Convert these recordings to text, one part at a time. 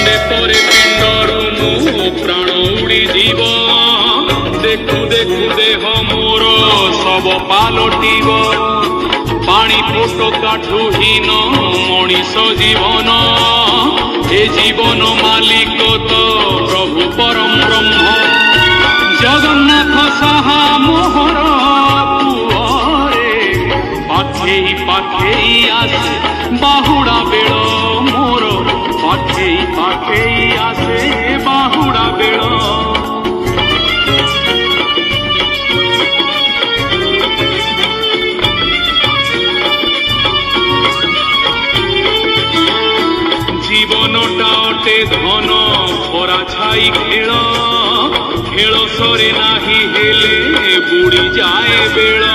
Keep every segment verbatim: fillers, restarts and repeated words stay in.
दिने परे पिंडरू मो प्राण उड़ी जीव देखु देखु देह मोर सब पालटिब पानी फोटो काठुहीन मनीष जीवन ए जीवन मालिक तो प्रभु परम ब्रह्म जगन्नाथ साहा मोहर पुअरे पाखेई पाखेई आसे बाहुड़ा बेल मोर पाखेई पाखेई आसे बाहुड़ा बेल जीवनटा अटे धन खरा छाई खेल खेल सरे नाही हेले बुड़ी जाए बेल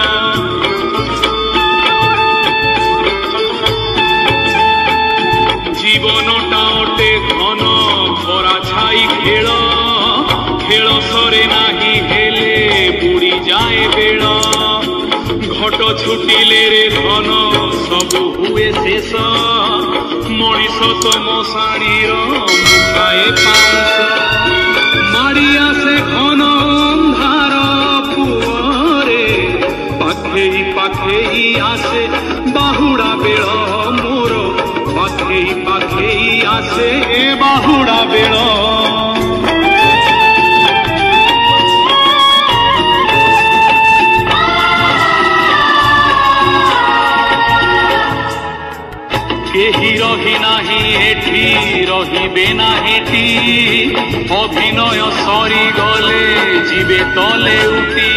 जीवनटा अटे धन खरा छाई खेल खेल सरे नाही हेले बुड़ी जाए बेल घट छुटिले रे धन सबु हुए शेष मनीष तो मशाणीर मुखाए पाउस माड़ी आसे घन अंधार पुअरे पाखेई पाखेई आसे बाहुड़ा बेल मोर पाखेई पाखेई आसे बाहुड़ा बेल केही रही नाही एठी रहिबे नाहीटी अभिनय सरी गले जीवे तले उठी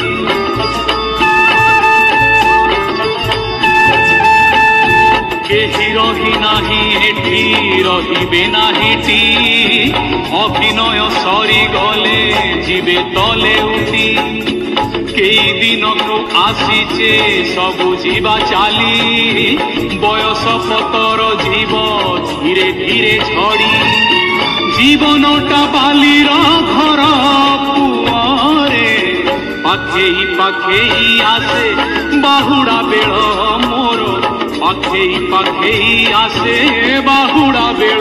केही रही नाही एठी रहिबे नाहीटी अभिनय सरी गले जीवे तले उठी कई दिन को आसीचे सबु जीवा चाली बयस पतर जीव धीरे धीरे झड़ी जीवनटा बालीर घर पुअरे पाखेई पाखेई आसे बाहुड़ा बेल मोर पाखेई पाखेई आसे बाहुड़ा बेल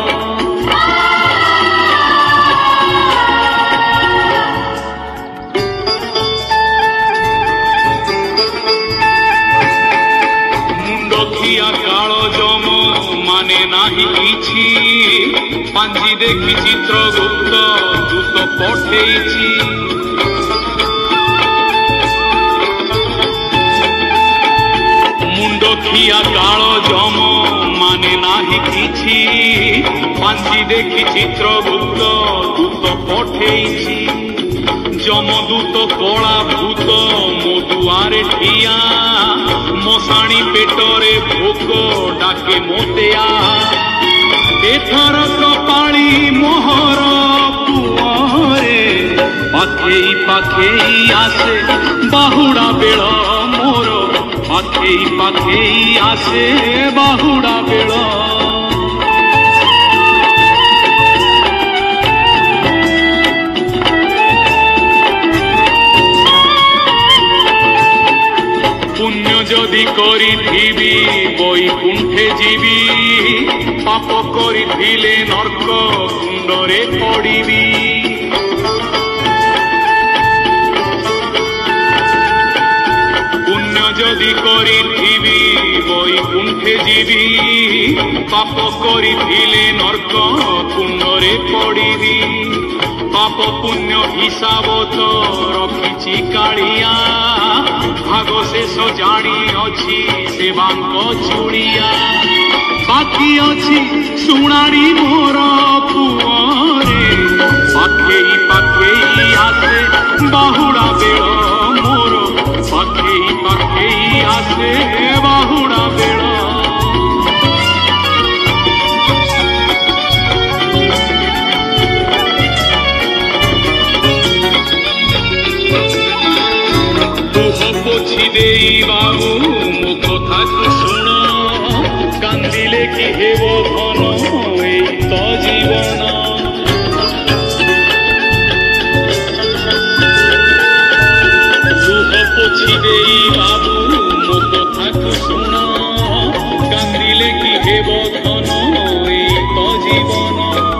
काल जम माने नाही किछि पांजी देखी चित्रगुप्त दूत पठेइछि मुंड खिया काल जम माने नाही किछि पांजी देखी चित्रगुप्त दूत पठेइछि जमदूत कला भूत मो दुआरे ठिया मशाणी पेटरे भोक डाके मोतेया एथर कपाली मोहर पुअरे पाखेई पाखेई आसे बाहुड़ा बेल मोर पाखेई पाखेई आसे बाहुड़ा बेल पुण्य जदि करिथिबी बैकुंठे जीवी पाप करिथिले नर्क कुंडरे पड़िबी पुण्य जदि करिथिबी बैकुंठे जीवी पाप करिथिले नर्क कुंडरे पड़िबी पाप पुण्य हिसाब तो रखिछि कालिया भाग शेष जानी अच्छी सेवांक चूड़िया बाकी अच्छी सुनाड़ी मोर पुअरे पाखेई पाखेई आसे बाहुड़ा बेल मोर पाखेई पाखेई आसे बाहुड़ा बेल पोछि देई बाबू मो कथा शुण कांदिले कि हेब घन एई तो जीवन लुह पोछि देई बाबू मो कथा शुण कांदिले कि हेब घन एई तो जीवन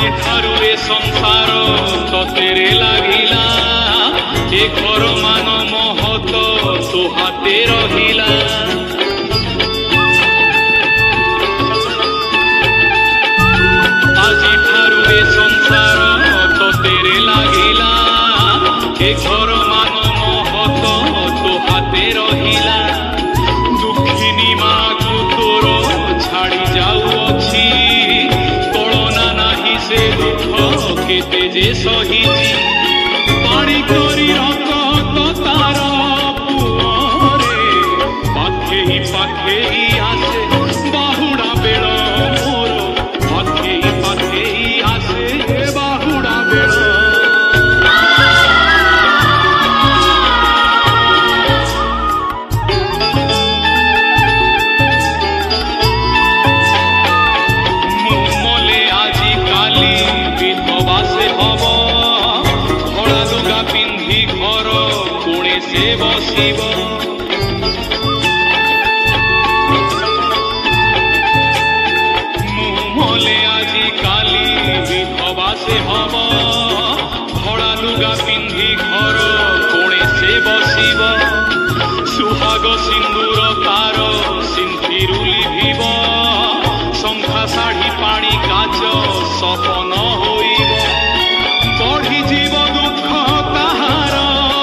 আজি ঠাରୁ ଏ ସଂସାର ତତେରେ ଲାଗିଲା ଏ ଘର ମାନ ମହତ ତୋ ହାତେ ରହିଲା আজি ଠାରୁ ଏ ସଂସାର ତତେରେ ଲାଗିଲା ଏ ଘର ମାନ ମହତ ତୋ ହାତେ ରହିଲା ଦୁଃଖିନୀ ମାକୁ ତୋର ଛାଡ଼ି ଯାଉଅଛି ତଳନା ନାହିଁ ସେ ଦୁଃଖ କେତେ ଯେ ସହିଛି ପାଣି କରି ରକତ ତାର ପୁଅରେ ପାଖେଇ ପାଖେଇ ଆସେ ବାହୁଡ଼ା ବେଳ ମୋର ପାଖେଇ ପାଖେଇ ଆସେ ବାହୁଡ଼ା ବେଳ से बसिब मुहले आजी काली विधवा से हम धड़ा लुगा पिंधि घर कोणे से बसिब सुहाग सिंदूर तार सिंथिरुली भिब शंखा शाढ़ी पानी काच सपन होइब बढ़ी जीव दुख ताहार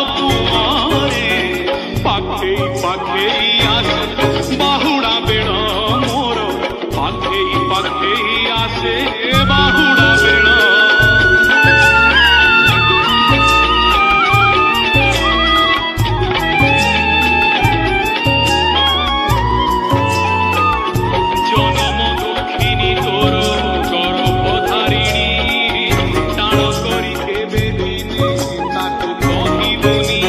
पाखेई आसे बाहुड़ा बेड़ मोर पाखेई पाखेई आसे बाहुड़ा बेड़ जनम दुखिनी तोर गर्भ धारिणी टाण करी केबे दिने ताकू कहिबुनी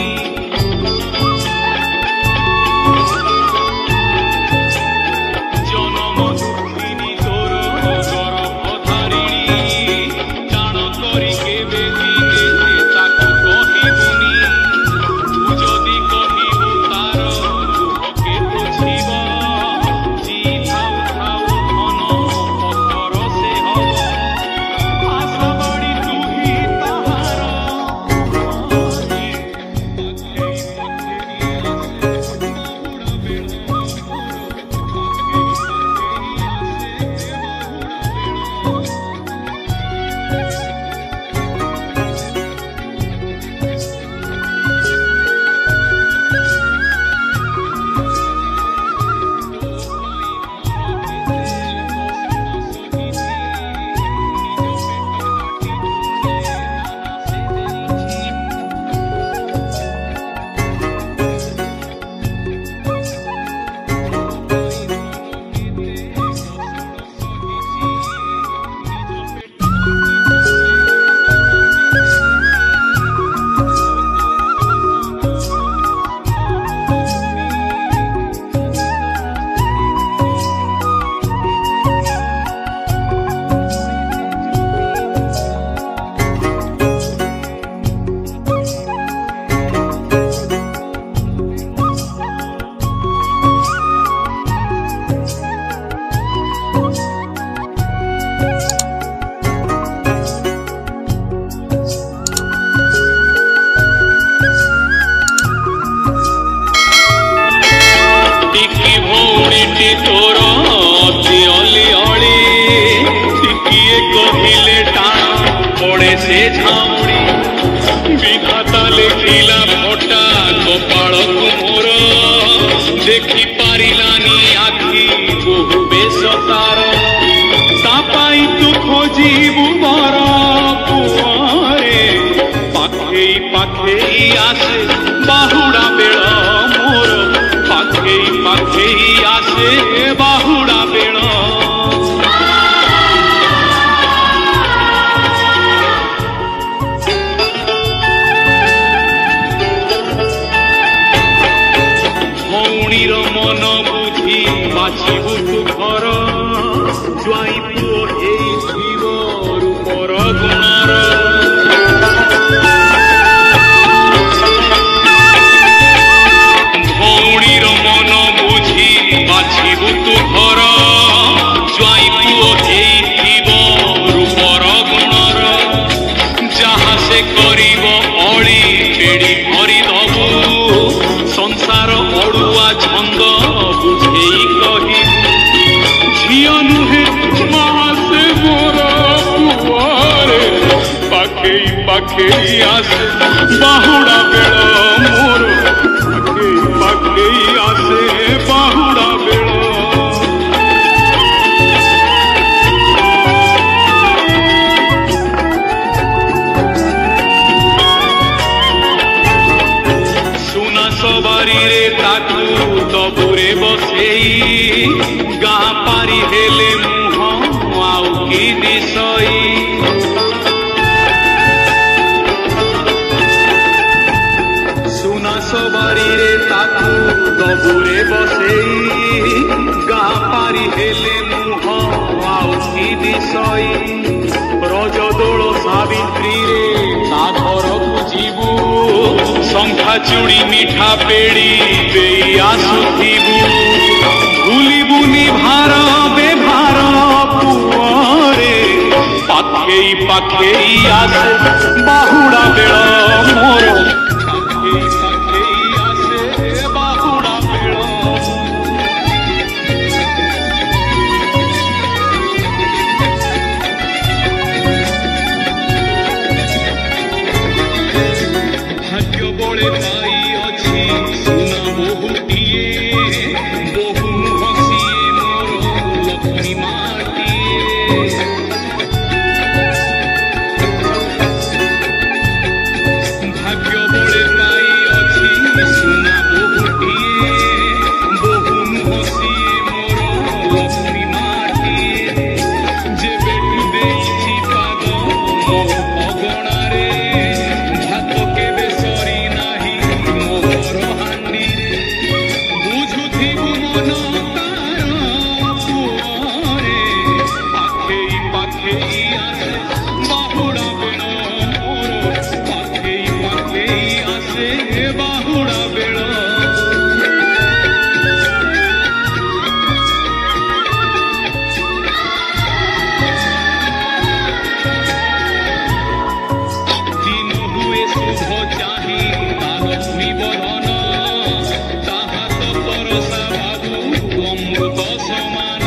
तोर अति अली अली टिकिए कहिले टाण पड़े से झाउड़ी विधाता लेखिला फटा कपाल मोर देखी पारिलानी आखि बहु बेश तार तापाई तू खोजिबु बर पुअरे पाखेई पाखेई आसे बाहुड़ा बेड़ मोर पाखेई पाखेई आसे बाहुड़ा बेड़ भौणीर मन बुझी बाछिबु तू घर ज्वाई पुओ हेइथिब रूपर गुणर भौणीर मन बुझी बाछिबु तू घर ज्वाई पुओ हेइथिब रूपर गुणर ପାଖେଇ ଆସେ ବାହୁଡ଼ା ବେଳ ମୋର ପାଖେଇ ପାଖେଇ ଆସେ ବାହୁଡ଼ା ବେଳ। ସୁନା ସବାରିରେ ତାକୁ ଦବୁରେ ବସେଇ ଗାଁ ପାରି ହେଲେ ମୁହଁ ଆଉ କି ଦିଶଇ। ସବାରିରେ ତାକୁ ଦବୁରେ ବସେଇ ଗାଁ ପାରି ହେଲେ ମୁହଁ ଆଉ କି ଦିଶଇ। ରଜଦୋଳ ସାବିତ୍ରୀରେ ତା ଘରକୁ ଯିବୁ ଶଙ୍ଖା ଚୁଡ଼ି ମିଠା ପେଡ଼ି ଦେଇ ଆସୁଥିବୁ। ଭୁଲିବୁନି ଭାର ବେଭାର ପୁଅରେ ପାଖେଇ ପାଖେଇ ଆସେ ବାହୁଡ଼ା ବେଳ ମୋର ପାଖେଇ ପାଖେଇ ଆସେ ବାହୁଡ଼ା ବେଳ। ଭାଗ୍ୟ ବଳେ ପାଇ ଅଛି ସୁନା ବହୁଟିଏ ବହୁ ହସିଏ ମୋର ଲକ୍ଷ୍ମୀ ମାଟିଏ। ଭାଗ୍ୟ ବଳେ ପାଇ ଅଛି ସୁନା ବହୁଟିଏ ବହୁ ହସିଏ ମୋର ଲକ୍ଷ୍ମୀ ମାଟିଏ। ଯେବେଠୁ ଦେଇଛି ପାଦ ମୋ ଅଗଣାରେ ଭାତ କେବେ ସରି ନାହିଁ ମୋ ଘର ହାଣ୍ଡିରେ। ବୁଝୁଥିବୁ ମନ ତାର ପୁଅରେ ପାଖେଇ ପାଖେଇ ଆସେ ବାହୁଡ଼ା ବେଳ ମୋର ପାଖେଇ ପାଖେଇ ଆସେ ବାହୁଡ଼ା ବେଳ। ଦିନ ହୁଏ ଶୁଭ ଚାହିଁ ତା ଲକ୍ଷ୍ମୀ ବଦନ ତା ହାତ ପରଶା ବାବୁ ଅମୃତ ସମାନ।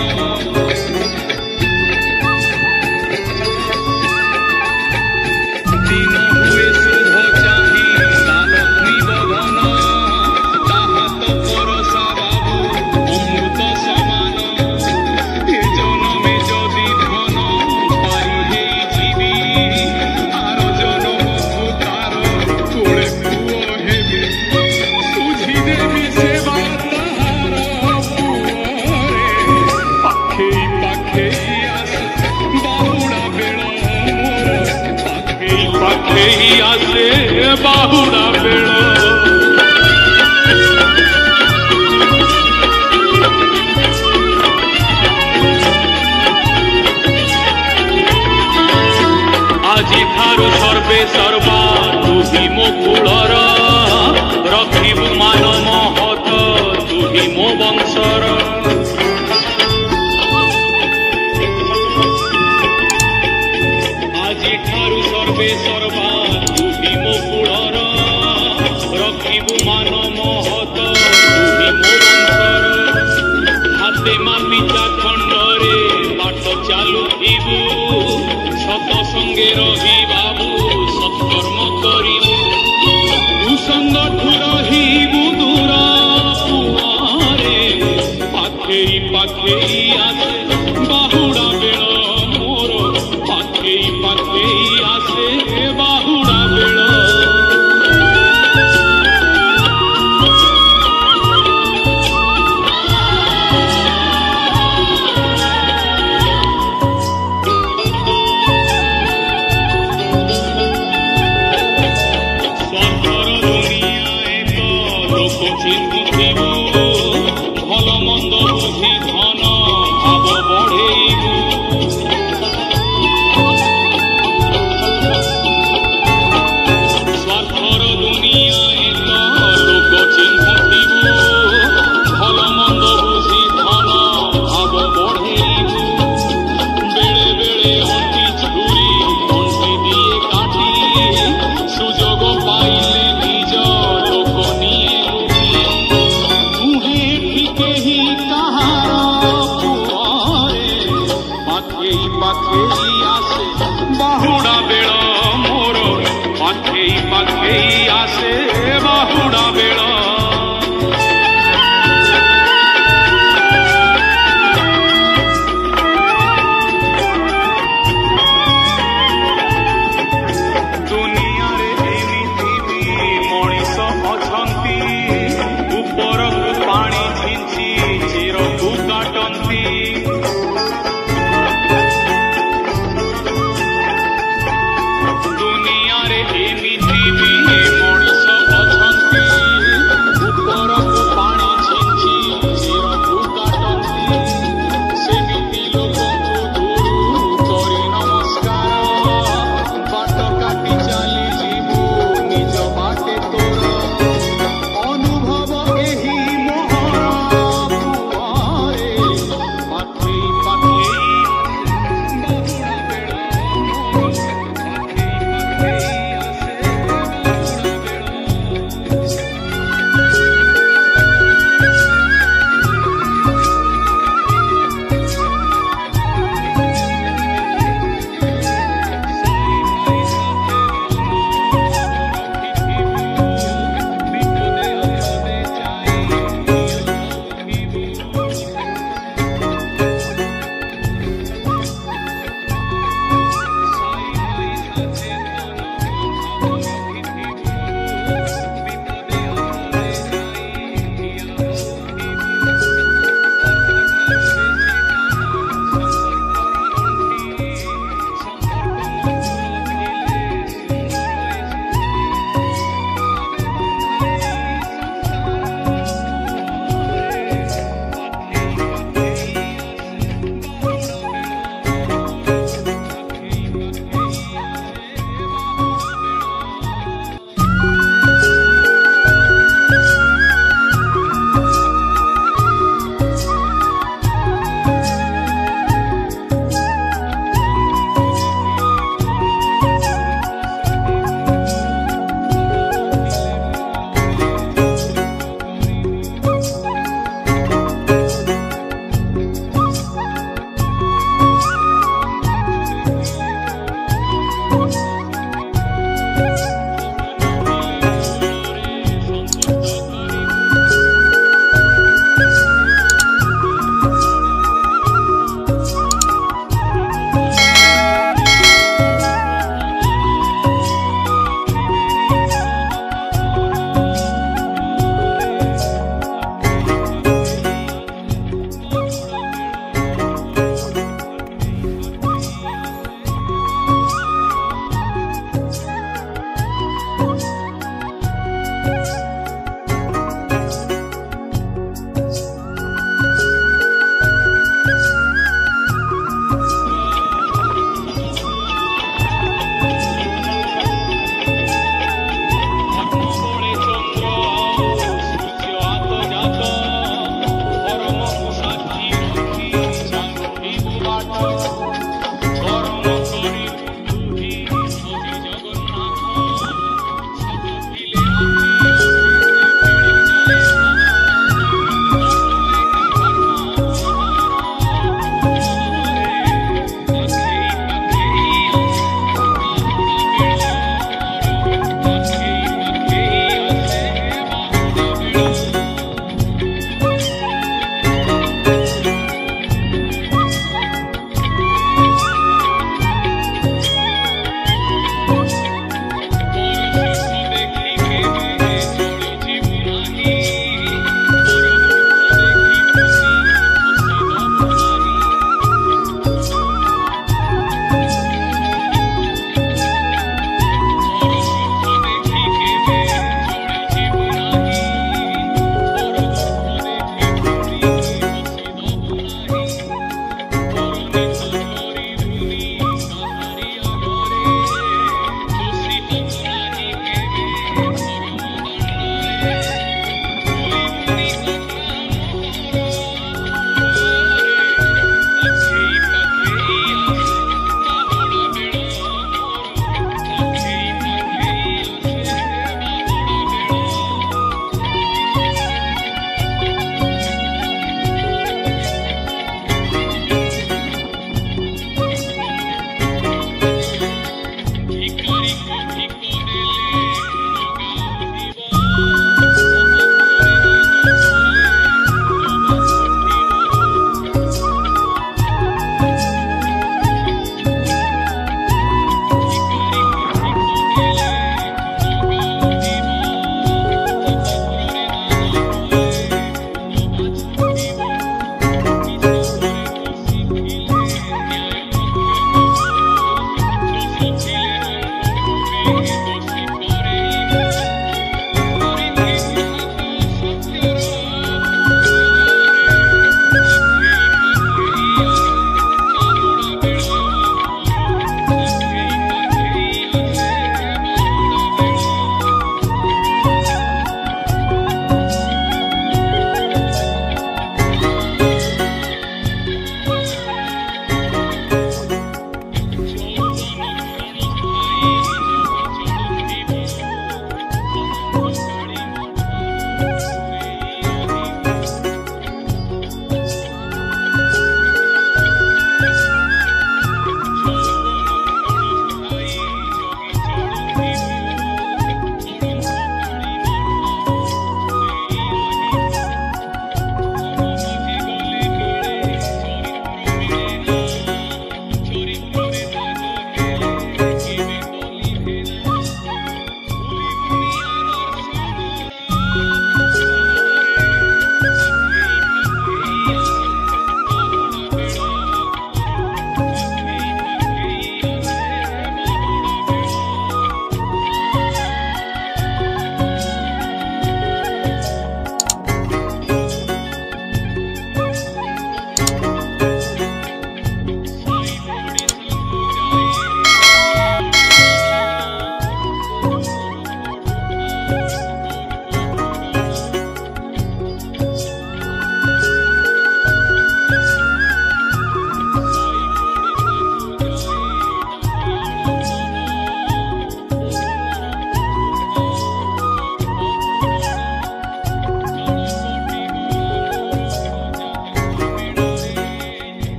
ଦିନ ହୁଏ ଶୁଭ ଚାହିଁ ତା ଲକ୍ଷ୍ମୀ ବଦନ ତା ହାତ ପରଶା ବାବୁ ଅମୃତ ସମାନ। ଏ ଜନମେ ଯଦି ଧନ ପାଇ ହେଇଯିବି ଆର ଜନମକୁ ତାର କୋଳେ ପୁଅ ହେବି। ବୁଝିଦେବି ସେବା ତାହାର ପୁଅରେ ପାଖେଇ ପାଖେଇ ଆସେ ବାହୁଡ଼ା ବେଳ ମୋର ପାଖେଇ ପାଖେଇ ଆସେ ବାହୁଡ଼ା ବେଳ। ଆଜିଠାରୁ ସର୍ବେ ସର୍ବା ତୁହି ମୋ କୂଳର ରଖିବୁ ମାନ ମହତ ତୁହି ମୋ ବଂଶର। ଆଜିଠାରୁ ସର୍ବେ ସର୍ବା ତୁହି ମୋ କୂଳର ରଖିବୁ ମାନ ମହତ ତୁହି ମୋ ବଂଶର। ହାତେ ମାପିଚା ଖଣ୍ଡରେ ବାଟ ଚାଲୁଥିବୁ ସତ ସଙ୍ଗେ ରହି ବାବୁ ସତ୍କର୍ମ କରିବୁ। କୁସଙ୍ଗଠୁ ରହିବୁ ଦୂର ପୁଅରେ ପାଖେଇ ପାଖେଇ ଆସେ ବାହୁଡ଼ା ବେଳ ମୋର ପାଖେଇ ପାଖେଇ ଆସେ ବାହୁଡ଼ା ବେଳ। ସ୍ୱାର୍ଥର ଦୁନିଆଏ ତ ଲୋକ ଚିହ୍ନୁଥିବୁ ଭଲ ମନ୍ଦ ବୁଝି ଧନ ଭାବ ବଢ଼େଇବୁ। ସ୍ୱାର୍ଥର ଦୁନିଆଏ ତ ଲୋକ ଚିହ୍ନୁଥିବୁ ଭଲ ମନ୍ଦ ବୁଝି ଧନ ଭାବ ବଢ଼େଇବୁ। ବେଳେ ବେଳେ ଅଣ୍ଟି ଛୁରୀ ଅଣ୍ଟି ଦିଏ କାଟି ସୁଯୋଗ ପାଇଲେ ନିଜ ଲୋକ ନିଏ ଲୁଟି। ନୁହେଁ ଏଠି କେହି କାହାର ପୁଅରେ ପାଖେଇ ପାଖେଇ ଆସେ ବାହୁଡ଼ା ବେଳ ମୋର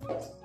है।